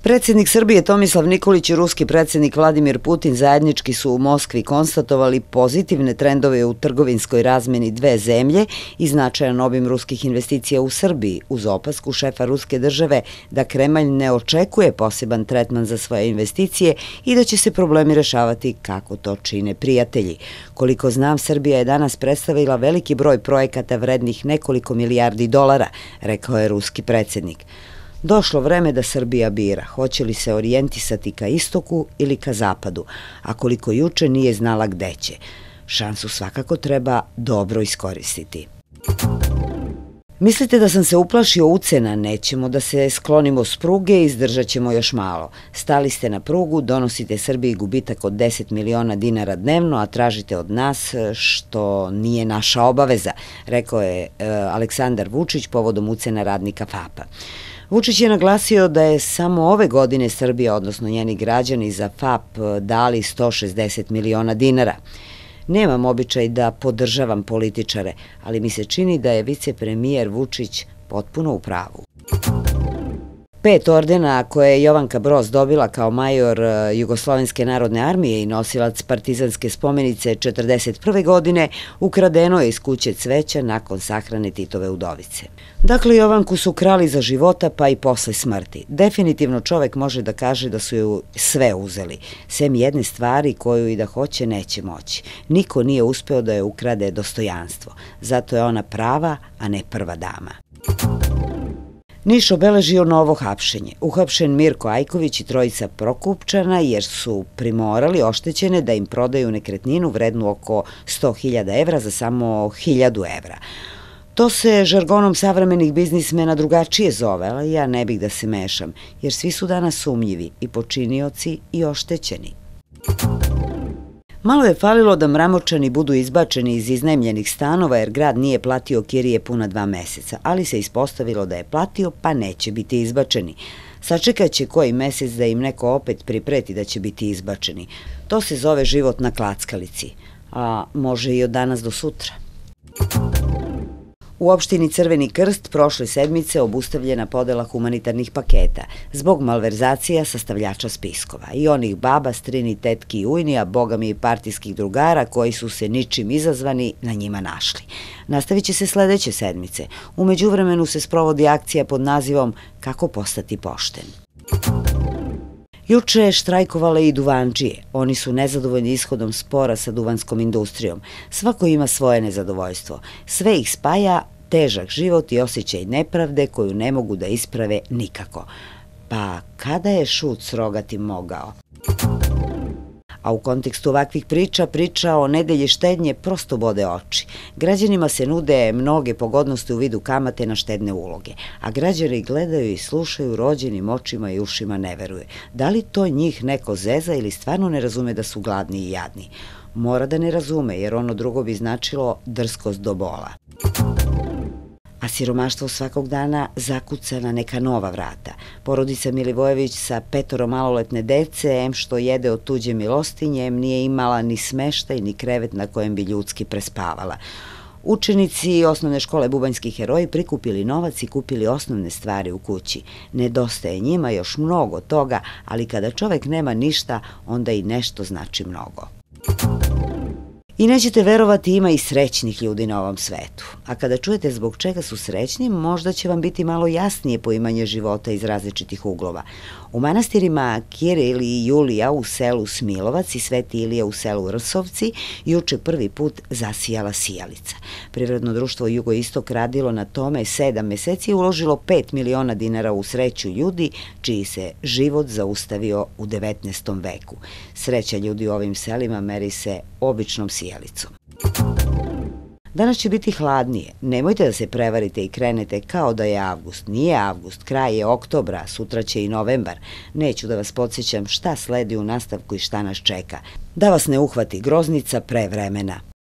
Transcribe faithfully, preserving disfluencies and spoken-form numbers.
Predsjednik Srbije Tomislav Nikolić i ruski predsjednik Vladimir Putin zajednički su u Moskvi konstatovali pozitivne trendove u trgovinskoj razmeni dve zemlje i značajan obim ruskih investicija u Srbiji, uz opasku šefa ruske države da Kremelj ne očekuje poseban tretman za svoje investicije i da će se problemi rešavati kako to čine prijatelji. Koliko znam, Srbija je danas predstavila veliki broj projekata vrednih nekoliko milijardi dolara, rekao je ruski predsjednik. Došlo vreme da Srbija bira, hoće li se orijentisati ka istoku ili ka zapadu, a koliko juče nije znala gde će. Šansu svakako treba dobro iskoristiti. Mislite da sam se uplašio ucena, nećemo da se sklonimo s pruge i izdržat ćemo još malo. Stali ste na prugu, donosite Srbiji gubitak od deset miliona dinara dnevno, a tražite od nas što nije naša obaveza, rekao je Aleksandar Vučić povodom ucena radnika F A P-a. Vučić je naglasio da je samo ove godine Srbija, odnosno njeni građani, za F A P dali sto šezdeset miliona dinara. Nemam običaj da podržavam političare, ali mi se čini da je vicepremijer Vučić potpuno u pravu. Pet ordena koje je Jovanka Broz dobila kao major Jugoslovenske narodne armije i nosilac partizanske spomenice četrdeset prve godine ukradeno je iz kuće Cveća nakon sahrane Titove udovice. Dakle, Jovanku su krali za života pa i posle smrti. Definitivno čovek može da kaže da su ju sve uzeli, sem jedne stvari koju i da hoće neće moći. Niko nije uspeo da je ukrade dostojanstvo. Zato je ona prava, a ne prva dama. Niš obeležio novo hapšenje. Uhapšen Mirko Ajković i trojica Prokupčana jer su primorali oštećene da im prodaju nekretninu vrednu oko sto hiljada evra za samo hiljadu evra. To se žargonom savremenih biznismena drugačije zove, ali ja ne bih da se mešam, jer svi su danas sumnjivi, i počinioci i oštećeni. Malo je falilo da Mramočani budu izbačeni iz iznajmljenih stanova jer grad nije platio kirije puna dva meseca, ali se ispostavilo da je platio pa neće biti izbačeni. Sačekat će koji mesec da im neko opet pripreti da će biti izbačeni. To se zove život na klackalici, a može i od danas do sutra. U opštini Crveni Krst prošle sedmice obustavljena podela humanitarnih paketa zbog malverzacija sastavljača spiskova i onih baba, strini, tetki i ujni, a bogami i partijskih drugara koji su se ničim izazvani na njima našli. Nastavit će se sledeće sedmice. U međuvremenu se sprovodi akcija pod nazivom Kako postati pošten. Juče je štrajkovale i duvančije. Oni su nezadovoljni ishodom spora sa duvanskom industrijom. Svako ima svoje nezadovoljstvo. Sve ih spaja težak život i osjećaj nepravde koju ne mogu da isprave nikako. Pa kada je šut s rogatim mogao? A u kontekstu ovakvih priča, priča o nedelji štednje prosto bode oči. Građanima se nude mnoge pogodnosti u vidu kamate na štedne uloge, a građani gledaju i slušaju rođenim očima i ušima ne veruje. Da li to njih neko zeza ili stvarno ne razume da su gladni i jadni? Mora da ne razume, jer ono drugo bi značilo drskost do bola. A siromaštvo svakog dana zakuca na neka nova vrata. Porodica Milivojević sa petoro maloletne dece, em što jede od tuđe milostinje, em nije imala ni smeštaj ni krevet na kojem bi ljudski prespavala. Učenici osnovne škole Bubanjski heroji prikupili novac i kupili osnovne stvari u kući. Nedostaje njima još mnogo toga, ali kada čovek nema ništa, onda i nešto znači mnogo. I nećete verovati, ima i srećnih ljudi na ovom svetu. A kada čujete zbog čega su srećni, možda će vam biti malo jasnije poimanje života iz različitih uglova. U manastirima Kiril i Julija u selu Smilovac i Sveti Ilija u selu Rsovci juče prvi put zasijala sijalica. Privredno društvo Jugoistok radilo na tome sedam meseci i uložilo pet miliona dinara u sreću ljudi, čiji se život zaustavio u devetnaestom veku. Sreća ljudi u ovim selima meri se običnom sijalicom. Danas će biti hladnije. Nemojte da se prevarite i krenete kao da je avgust. Nije avgust, kraj je oktobra, sutra će i novembar. Neću da vas podsjećam šta sledi u nastavku i šta nas čeka. Da vas ne uhvati groznica pre vremena.